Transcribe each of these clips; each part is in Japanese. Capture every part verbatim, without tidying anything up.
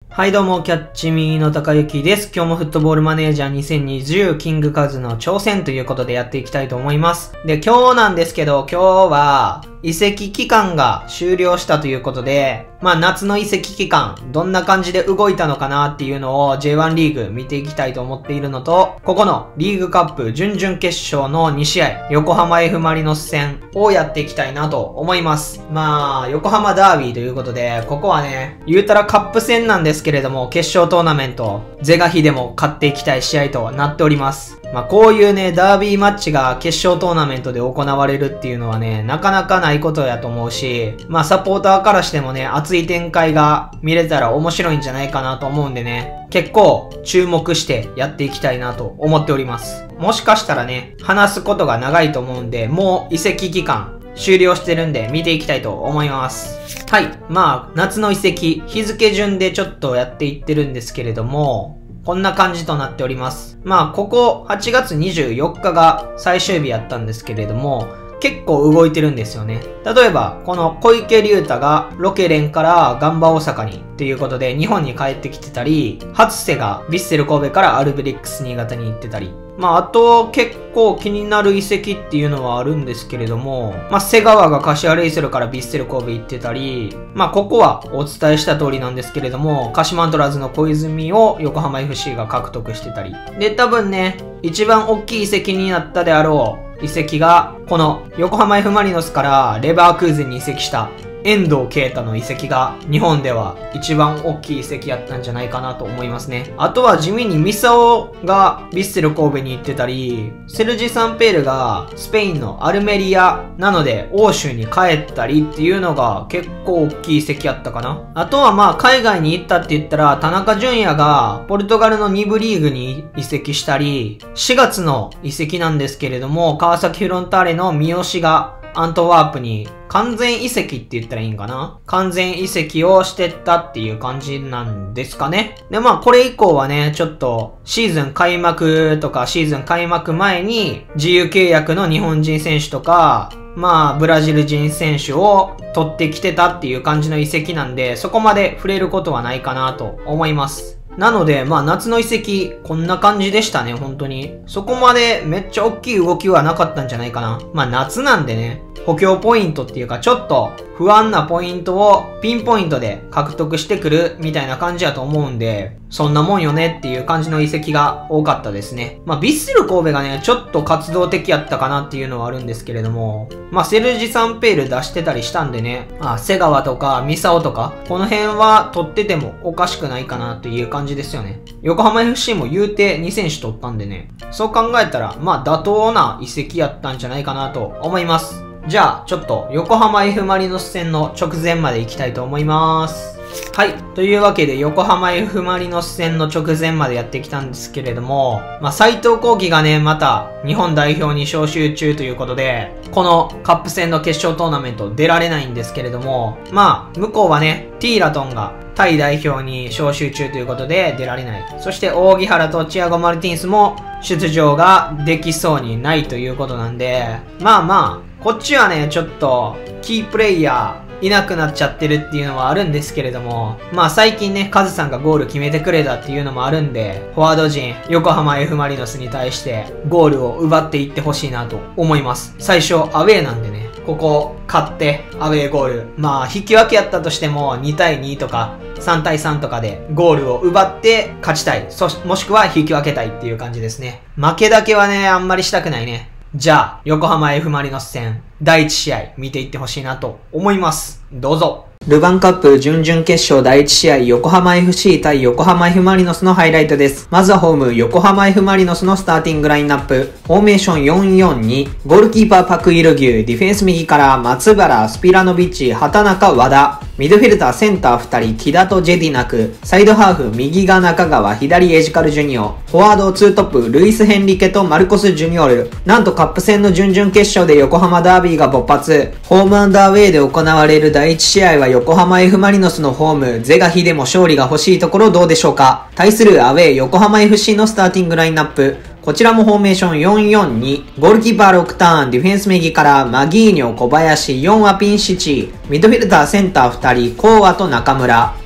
はいどうも、キャッチミーの高幸です。今日もフットボールマネージャーにせんにじゅうキングカズの挑戦ということでやっていきたいと思います。で、今日なんですけど、今日は移籍期間が終了したということで、まあ夏の移籍期間、どんな感じで動いたのかなっていうのを ジェイワン リーグ見ていきたいと思っているのと、ここのリーグカップ準々決勝のに試合、横浜 F マリノス戦をやっていきたいなと思います。まあ、横浜ダービーということで、ここはね、言うたらカップ戦なんですけれども、決勝トーナメント、是が非でも勝っていきたい試合となっております。まあこういうね、ダービーマッチが決勝トーナメントで行われるっていうのはね、なかなかないことやと思うし、まあサポーターからしてもね、熱い展開が見れたら面白いんじゃないかなと思うんでね、結構注目してやっていきたいなと思っております。もしかしたらね、話すことが長いと思うんで、もう移籍期間終了してるんで見ていきたいと思います。はい。まあ、夏の移籍、日付順でちょっとやっていってるんですけれども、こんな感じとなっております。まあ、ここはちがつにじゅうよっかが最終日やったんですけれども、結構動いてるんですよね。例えば、この小池龍太がロケレンからガンバ大阪にっていうことで日本に帰ってきてたり、初瀬がヴィッセル神戸からアルビレックス新潟に行ってたり、まあ、あと結構気になる移籍っていうのはあるんですけれども、まあ、瀬川が柏レイソルからヴィッセル神戸行ってたり、まあ、ここはお伝えした通りなんですけれども、鹿島アントラーズの小泉を横浜 エフシー が獲得してたり。で、多分ね、一番大きい移籍になったであろう移籍が、この横浜 F マリノスからレバークーゼンに移籍した遠藤啓太の移籍が日本では一番大きい移籍やったんじゃないかなと思いますね。あとは地味にミサオがヴィッセル神戸に行ってたり、セルジ・サンペールがスペインのアルメリアなので欧州に帰ったりっていうのが結構大きい移籍やったかな。あとはまあ海外に行ったって言ったら田中純也がポルトガルのに部リーグに移籍したり、しがつの移籍なんですけれども川崎フロンターレの三好がアントワープに完全移籍って言ったらいいんかな？完全移籍をしてったっていう感じなんですかね。で、まあこれ以降はね、ちょっとシーズン開幕とかシーズン開幕前に自由契約の日本人選手とか、まあブラジル人選手を取ってきてたっていう感じの移籍なんで、そこまで触れることはないかなと思います。なので、まあ夏の移籍、こんな感じでしたね、本当に。そこまでめっちゃ大きい動きはなかったんじゃないかな。まあ夏なんでね、補強ポイントっていうかちょっと不安なポイントをピンポイントで獲得してくるみたいな感じやと思うんで、そんなもんよねっていう感じの移籍が多かったですね。まあヴィッセル神戸がね、ちょっと活動的やったかなっていうのはあるんですけれども、まあセルジ・サンペール出してたりしたんでね、まあ瀬川とかミサオとか、この辺は取っててもおかしくないかなっていう感じですよね。横浜 エフシー も言うてに選手取ったんでね、そう考えたらまあ妥当な移籍やったんじゃないかなと思います。じゃあ、ちょっと横浜 F マリノス戦の直前まで行きたいと思います。はい。というわけで、横浜 F マリノス戦の直前までやってきたんですけれども、まあ、斉藤幸輝がね、また日本代表に招集中ということで、このカップ戦の決勝トーナメント出られないんですけれども、まあ、向こうはね、ティーラトンがタイ代表に招集中ということで出られない。そして、扇原とチアゴ・マルティンスも出場ができそうにないということなんで、まあまあ、こっちはね、ちょっと、キープレイヤー、いなくなっちゃってるっていうのはあるんですけれども、まあ最近ね、カズさんがゴール決めてくれたっていうのもあるんで、フォワード陣、横浜 F マリノスに対してゴールを奪っていってほしいなと思います。最初、アウェーなんでね、ここ、勝って、アウェーゴール。まあ、引き分けやったとしても、にたいにとか、さんたいさんとかでゴールを奪って勝ちたい。そし、もしくは引き分けたいっていう感じですね。負けだけはね、あんまりしたくないね。じゃあ、横浜 F マリノス戦、だいいち試合見ていってほしいなと思います。どうぞ。ルヴァンカップ準々決勝だいいち試合、横浜 エフシー 対横浜 F マリノスのハイライトです。まずはホーム、横浜 F マリノスのスターティングラインナップ。フォーメーション よんよんに、ゴールキーパーパクイルギュ、ディフェンス右から松原、スピラノビッチ、畑中、和田。ミッドフィルター、センターふたり、木田とジェディナク。サイドハーフ、右が中川、左エジカルジュニオ。フォワードツートップ、ルイス・ヘンリケとマルコス・ジュニオール。なんとカップ戦の準々決勝で横浜ダービーが勃発。ホームアンダーウェイで行われるだいいち試合は横浜 F マリノスのホーム、是が非でも勝利が欲しいところどうでしょうか。対するアウェー横浜 エフシー のスターティングラインナップ。こちらもフォーメーションよんよんに、ゴールキーパーろくターン、ディフェンス右からマギーニョ、小林、よんはピンシチ、ミッドフィルターセンターふたり、コーアと中村、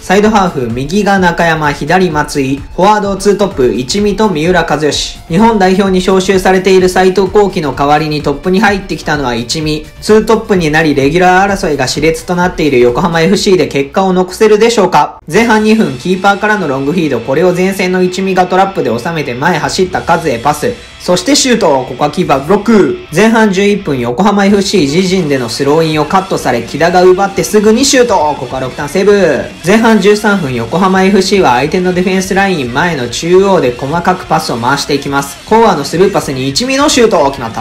サイドハーフ、右が中山、左松井。フォワードツートップ、一味と三浦知良。日本代表に招集されている斉藤幸輝の代わりにトップに入ってきたのは一味。ツートップになりレギュラー争いが熾烈となっている横浜 エフシー で結果を残せるでしょうか。前半にふん、キーパーからのロングフィード、これを前線の一味がトラップで収めて前走った数へパス。そしてシュート。ここはキーパーブロック。前半じゅういっぷん、横浜 エフシー 自陣でのスローインをカットされ、木田が奪ってすぐにシュート。ここはろくターンセーブ。前半じゅうさんぷん、横浜 エフシー は相手のディフェンスライン前の中央で細かくパスを回していきます。コアのスルーパスに一味のシュート。決まった。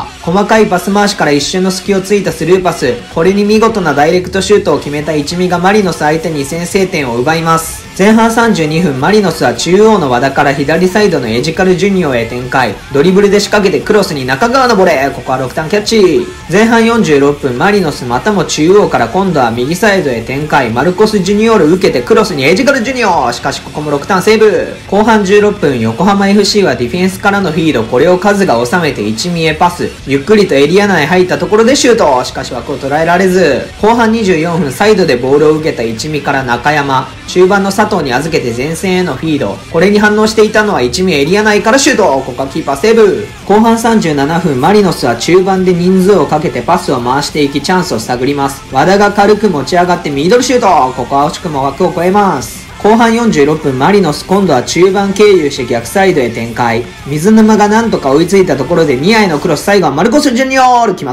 細かいパス回しから一瞬の隙をついたスルーパス。これに見事なダイレクトシュートを決めた一味がマリノス相手に先制点を奪います。前半さんじゅうにふん、マリノスは中央の和田から左サイドのエジカルジュニオへ展開。ドリブルで仕掛けてクロスに中川のボレー。ここはろくターンキャッチ。前半よんじゅうろっぷん、マリノスまたも中央から今度は右サイドへ展開。マルコスジュニオール受けてクロスにエジカルジュニオ。しかしここもろくターンセーブ。後半じゅうろっぷん、横浜 エフシー はディフェンスからのフィード。これをカズが収めて一味へパス。ゆっくりとエリア内入ったところでシュート。しかし枠を捉えられず。後半にじゅうよんふん、サイドでボールを受けた一味から中山。中盤の佐藤に預けて前線へのフィード。これに反応していたのは一味エリア内からシュート。ここはキーパーセーブ。後半さんじゅうななふん、マリノスは中盤で人数をかけてパスを回していきチャンスを探ります。和田が軽く持ち上がってミドルシュート。ここは惜しくも枠を越えます。後半よんじゅうろっぷん、マリノス今度は中盤経由して逆サイドへ展開。水沼がなんとか追いついたところでニアへのクロス、最後はマルコスジュニオール。決まった。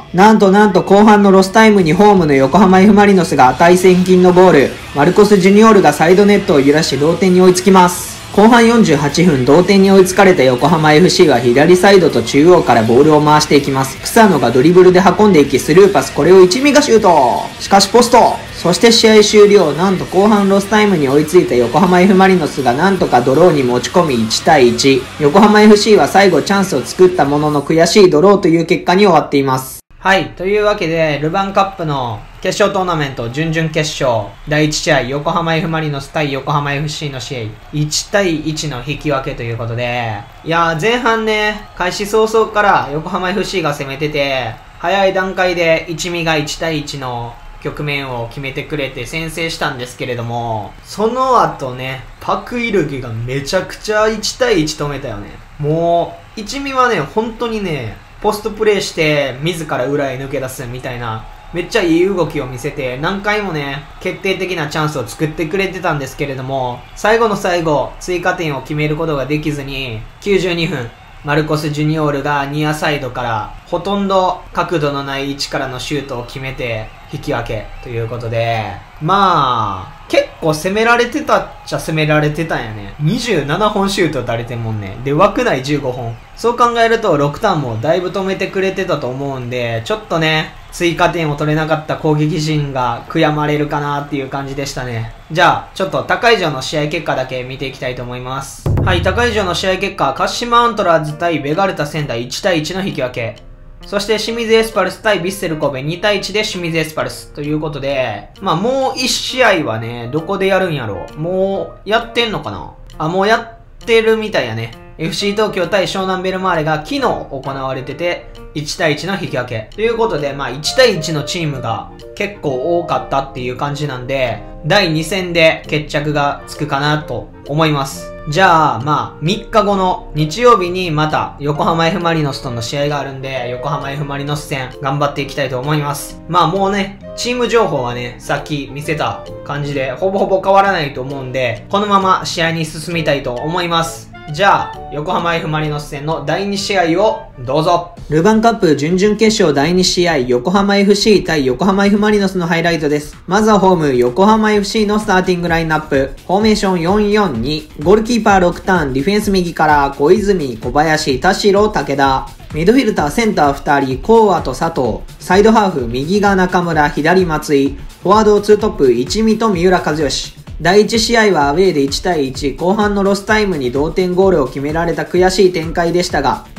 なんとなんと後半のロスタイムにホームの横浜 F マリノスが値千金のゴール。マルコスジュニオールがサイドネットを揺らし同点に追いつきます。後半よんじゅうはちふん、同点に追いつかれた横浜 エフシー は左サイドと中央からボールを回していきます。草野がドリブルで運んでいきスルーパス、これを一味がシュート。しかしポスト。そして試合終了。なんと後半ロスタイムに追いついた横浜 F マリノスがなんとかドローに持ち込みいちたいいち。横浜 エフシー は最後チャンスを作ったものの悔しいドローという結果に終わっています。はい。というわけで、ルヴァンカップの決勝トーナメント準々決勝だいいち試合、横浜 F マリノス対横浜 エフシー の試合、いちたいいちの引き分けということで、いやー前半ね、開始早々から横浜 エフシー が攻めてて、早い段階で一味がいちたいいちの局面を決めてくれて先制したんですけれども、その後ね、パクイルギがめちゃくちゃいちたいいち止めたよね。もう、一味はね、本当にね、ポストプレーして自ら裏へ抜け出すみたいな、めっちゃいい動きを見せて何回もね、決定的なチャンスを作ってくれてたんですけれども、最後の最後、追加点を決めることができずに、きゅうじゅうにふん、マルコス・ジュニオールがニアサイドからほとんど角度のない位置からのシュートを決めて引き分けということで、まあ、結構攻められてたっちゃ攻められてたんやね。にじゅうななほんシュート打たれてんもんね。で、枠内じゅうごほん。そう考えるとろくターンもだいぶ止めてくれてたと思うんで、ちょっとね、追加点を取れなかった攻撃陣が悔やまれるかなっていう感じでしたね。じゃあ、ちょっと高以上の試合結果だけ見ていきたいと思います。はい、高以上の試合結果、鹿島アントラーズ対ベガルタ仙台いちたいいちの引き分け。そして清水エスパルス対ヴィッセル神戸にたいいちで清水エスパルスということで、まあもういち試合はね、どこでやるんやろう。もうやってんのかなあ、もうやってるみたいやね。エフシー 東京対湘南ベルマーレが昨日行われてて、いちたいいちの引き分け。ということで、まあいちたいいちのチームが結構多かったっていう感じなんで、だいに戦で決着がつくかなと思います。じゃあ、まあ、みっかごの日曜日にまた横浜 F マリノスとの試合があるんで、横浜 F マリノス戦頑張っていきたいと思います。まあもうね、チーム情報はね、さっき見せた感じでほぼほぼ変わらないと思うんで、このまま試合に進みたいと思います。じゃあ、横浜 F マリノス戦のだいに試合をどうぞ。ルヴァンカップ準々決勝だいに試合、横浜 エフシー 対横浜 F マリノスのハイライトです。まずはホーム、横浜 エフシー のスターティングラインナップ。フォーメーションよんよんに、ゴールキーパーろくターン、ディフェンス右から小泉、小林、田代、武田。ミッドフィルター、センターふたり、コーアと佐藤。サイドハーフ、右が中村、左松井。フォワードツートップ、一味と三浦知良。だいいち試合はアウェーでいちたいいち、後半のロスタイムに同点ゴールを決められた悔しい展開でしたが、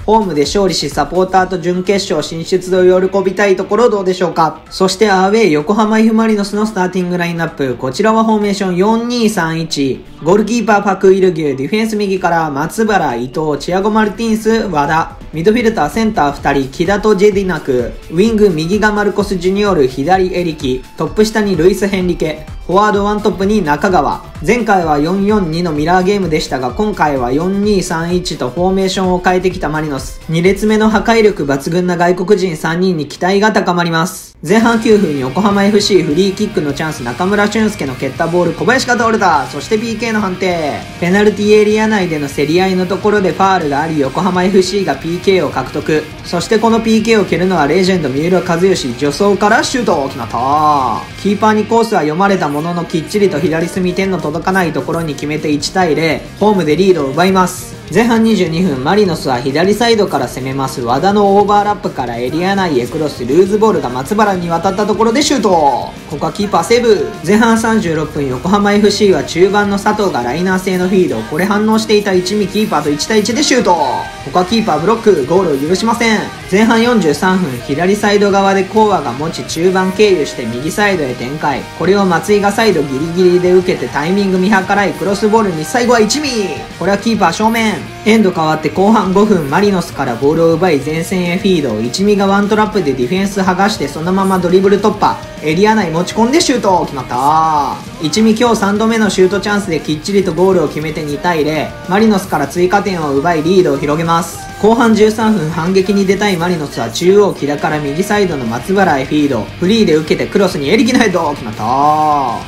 ホームで勝利しサポーターと準決勝進出を喜びたいところどうでしょうか。そしてアウェー横浜 F マリノスのスターティングラインナップ。こちらはフォーメーションよんにーさんいち。ゴールキーパーパク・イルギュ、ディフェンス右から松原、伊藤、チアゴ・マルティンス、和田。ミッドフィルターセンターふたり、木田とジェディナク。ウィング右がマルコス・ジュニオール、左エリキ。トップ下にルイス・ヘンリケ。フォワードワントップに中川。前回はよんよんにのミラーゲームでしたが、今回はよんにーさんいちとフォーメーションを変えてきたマリノス。に列目の破壊力抜群な外国人さんにんに期待が高まります。前半きゅうふんに横浜 エフシー フリーキックのチャンス、中村俊輔の蹴ったボール、小林が倒れた。そして ピーケー の判定。ペナルティエリア内での競り合いのところでファールがあり、横浜 エフシー が ピーケー を獲得。そしてこの ピーケー を蹴るのはレジェンド三浦知良、助走からシュート決まった。キーパーにコースは読まれたもののきっちりと左隅点の届かないところに決めていちたいゼロ、ホームでリードを奪います。前半にじゅうにふん、マリノスは左サイドから攻めます。和田のオーバーラップからエリア内へクロス、ルーズボールが松原に渡ったところでシュート。ここはキーパーセーブ。前半さんじゅうろっぷん、横浜 エフシー は中盤の佐藤がライナー性のフィード、これ反応していた一味キーパーといちたいいちでシュート。ここはキーパーブロック、ゴールを許しません。前半よんじゅうさんふん、左サイド側でコーアが持ち中盤経由して右サイドへ展開。これを松井がサイドギリギリで受けてタイミング見計らいクロスボールに最後は一味。これはキーパー正面。エンド変わって後半ごふん、マリノスからボールを奪い前線へフィード。一味がワントラップでディフェンス剥がしてそのままドリブル突破。エリア内持ち込んでシュート決まった。一味今日さんどめのシュートチャンスできっちりとゴールを決めてにたいゼロ。マリノスから追加点を奪いリードを広げます。後半じゅうさんふん、反撃に出たいマリノスは中央木田から右サイドの松原へフィード。フリーで受けてクロスにエリキのヘッド決まった。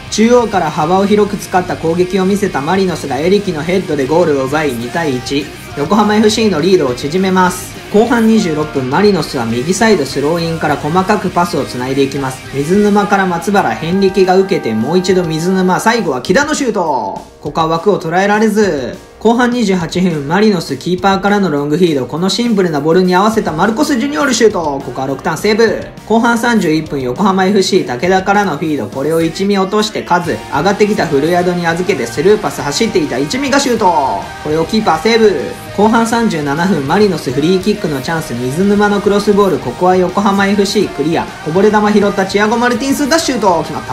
中央から幅を広く使った攻撃を見せたマリノスがエリキのヘッドでゴールを奪いにたいいち。横浜 エフシー のリードを縮めます。後半にじゅうろっぷん、マリノスは右サイドスローインから細かくパスをつないでいきます。水沼から松原、変力が受けてもう一度水沼、最後は木田のシュート。ここは枠を捉えられず。後半にじゅうはちふん、マリノスキーパーからのロングフィード、このシンプルなボールに合わせたマルコス・ジュニオールシュート。ここはろくターンセーブ。後半さんじゅういっぷん、横浜 エフシー 武田からのフィード、これを一味落として数、上がってきた古宿に預けてスルーパス走っていた一味がシュート。これをキーパーセーブ。後半さんじゅうななふん、マリノスフリーキックのチャンス、水沼のクロスボール、ここは横浜 エフシー クリア。こぼれ球拾ったチアゴ・マルティンスがシュート決まった。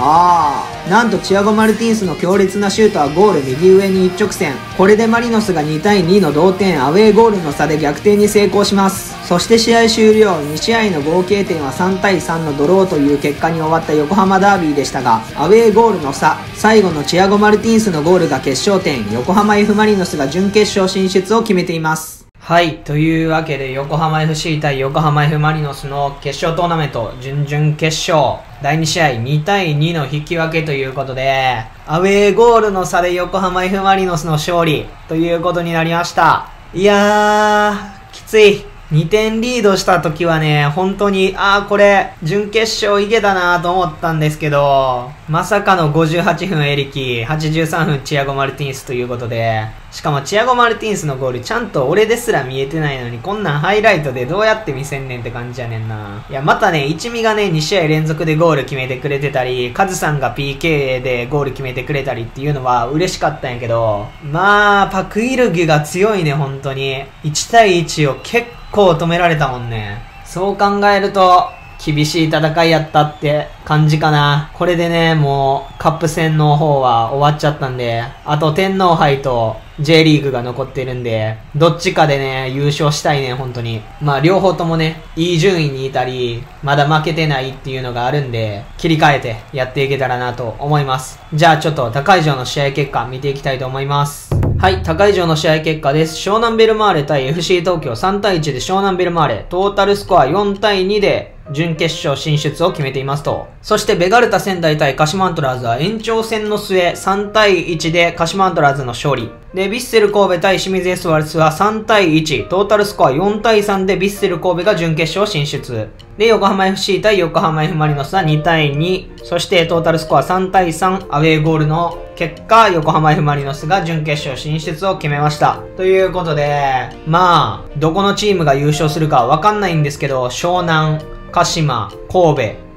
なんとチアゴ・マルティンスの強烈なシュートはゴール右上に一直線。これでマリノスがにたいにの同点、アウェーゴールの差で逆転に成功します。そして試合終了、に試合の合計点はさんたいさんのドローという結果に終わった横浜ダービーでしたが、アウェーゴールの差、最後のチアゴ・マルティンスのゴールが決勝点、横浜 F マリノスが準決勝進出を決めています。はい。というわけで、横浜 エフシー 対横浜 F マリノスの決勝トーナメント、準々決勝、だいに試合にたいにの引き分けということで、アウェーゴールの差で横浜 F マリノスの勝利ということになりました。いやー、きつい。にてんリードした時はね、本当に、あーこれ、準決勝いけたなーと思ったんですけど、まさかのごじゅうはちふんエリキ、はちじゅうさんふんチアゴ・マルティンスということで、しかもチアゴ・マルティンスのゴールちゃんと俺ですら見えてないのに、こんなんハイライトでどうやって見せんねんって感じやねんな。いや、またね、一味がね、に試合連続でゴール決めてくれてたり、カズさんが ピーケー でゴール決めてくれたりっていうのは嬉しかったんやけど、まあ、パクイルギが強いね、本当に。いちたいいちを結構こう止められたもんね。そう考えると厳しい戦いやったって感じかな。これでね、もうカップ戦の方は終わっちゃったんで、あと天皇杯と J リーグが残ってるんで、どっちかでね、優勝したいね、本当に。まあ両方ともね、いい順位にいたり、まだ負けてないっていうのがあるんで、切り替えてやっていけたらなと思います。じゃあちょっと高い城の試合結果見ていきたいと思います。はい、高い城の試合結果です。湘南ベルマーレ対 エフシー 東京さんたいいちで湘南ベルマーレ、トータルスコアよんたいにで準決勝進出を決めていますと。そしてベガルタ仙台対鹿島アントラーズは延長戦の末さんたいいちで鹿島アントラーズの勝利。で、ヴィッセル神戸対清水エスワルスはさんたいいち、トータルスコアよんたいさんでヴィッセル神戸が準決勝進出。で、横浜 エフシー 対横浜 F マリノスはにたいに、そしてトータルスコアさんたいさん、アウェーゴールの結果、横浜 F マリノスが準決勝進出を決めました。ということで、まあ、どこのチームが優勝するかわかんないんですけど、湘南、鹿島、神戸、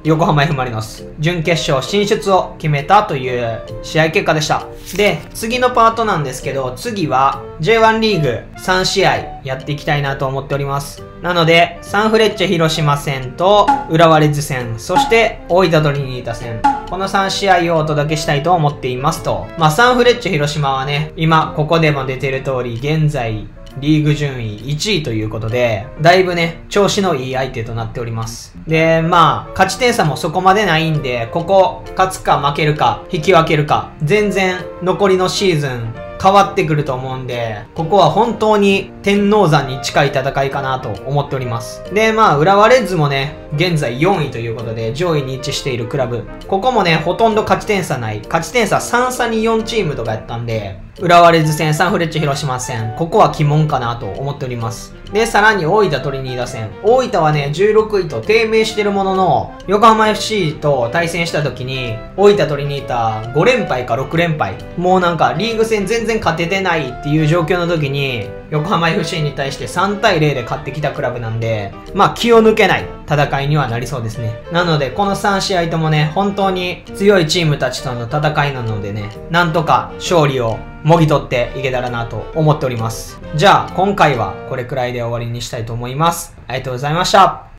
横浜 F ・マリノス、準決勝進出を決めたという試合結果でした。で、次のパートなんですけど、次は ジェイワン リーグさん試合やっていきたいなと思っております。なので、サンフレッチェ広島戦と浦和レッズ戦、そして大分トリニータ戦、このさん試合をお届けしたいと思っていますと。まあ、サンフレッチェ広島はね、今ここでも出てる通り、現在リーグ順位いちいということで、だいぶね、調子のいい相手となっております。で、まあ、勝ち点差もそこまでないんで、ここ、勝つか負けるか、引き分けるか、全然残りのシーズン、変わってくると思うんで、ここは本当に天王山に近い戦いかなと思っております。で、まあ、浦和レッズもね、現在よんいということで上位に位置しているクラブ。ここもね、ほとんど勝ち点差ない。勝ち点差さん差によんチームとかやったんで、浦和レッズ戦、サンフレッチェ広島戦、ここは鬼門かなと思っております。で、さらに大分トリニータ戦。大分はね、じゅうろくいと低迷してるものの、横浜 エフシー と対戦した時に、大分トリニータご連敗かろく連敗。もうなんか、リーグ戦全然勝ててないっていう状況の時に、横浜 エフシー に対してさんたいゼロで勝ってきたクラブなんで、まあ気を抜けない戦いにはなりそうですね。なので、このさん試合ともね、本当に強いチームたちとの戦いなのでね、なんとか勝利をもぎ取っていけたらなと思っております。じゃあ、今回はこれくらいで終わりにしたいと思います。ありがとうございました。